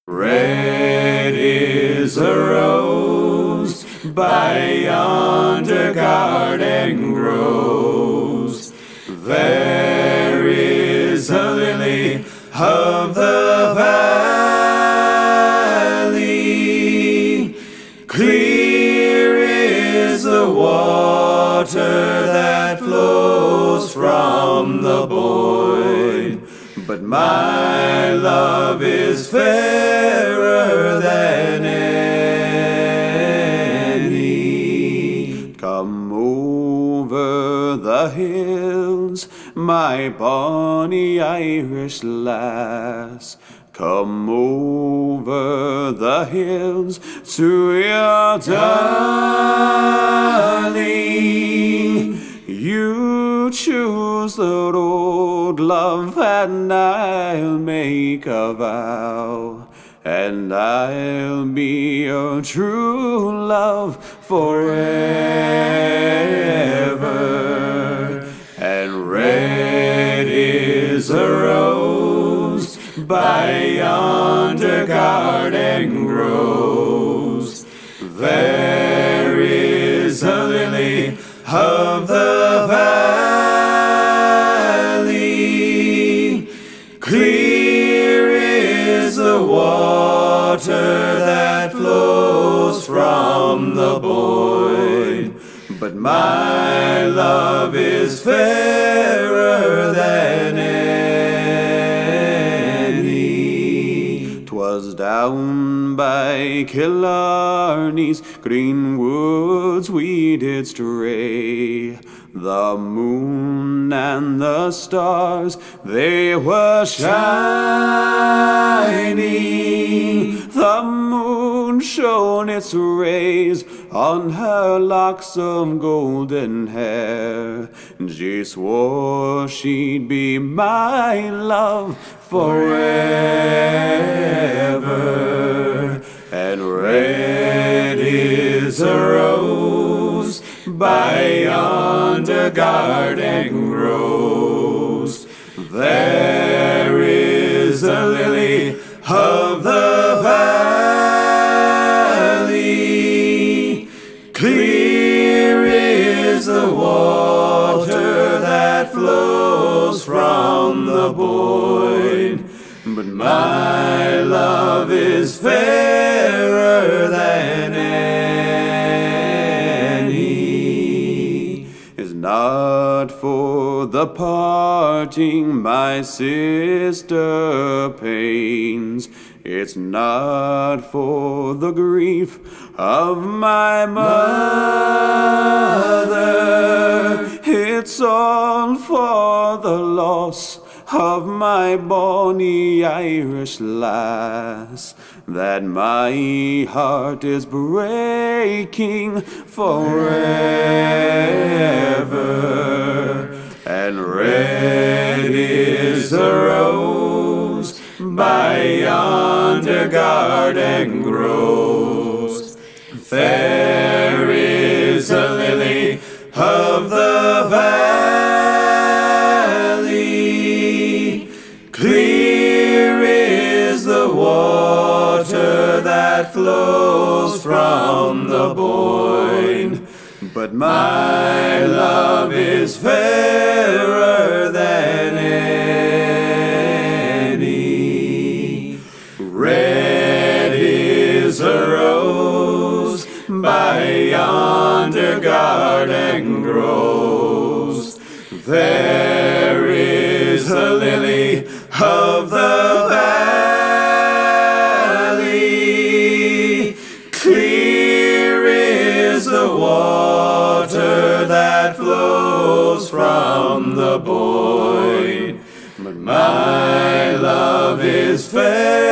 Red is a rose by yonder garden grows. There is a lily of the valley. Clear is the water that flows from the Boyne. But my love is fairer than any. Come over the hills, my bonny Irish lass. Come over the hills to your darling. You choose the road, love, and I'll make a vow, and I'll be your true love forever. And red is a rose by yonder garden grows. There is a lily of the valley. Clear is the water that flows from the Boyne. But my love is fairer than any. 'Twas down by Killarney's green woods we did stray. The moon and the stars, they were shining. The moon shone its rays on her locks of golden hair. She swore she'd be my love forever. And red is a rose by yonder garden grows. There is a lily of the valley. Clear is the water that flows from the Boyne. But my love is fairer than any. It's not for the parting my sister pains. It's not for the grief of my mother. It's all for the loss of my bonny Irish lass, that my heart is breaking forever. And red is the rose by yonder garden grows. Fair is the lily of the valley. Clear is the water that flows from the Boyne. But my love is fairer than any. Red is a rose by yonder garden grows. There is a lily of the valley. Clear is the water that flows from the Boyne. But my love is fair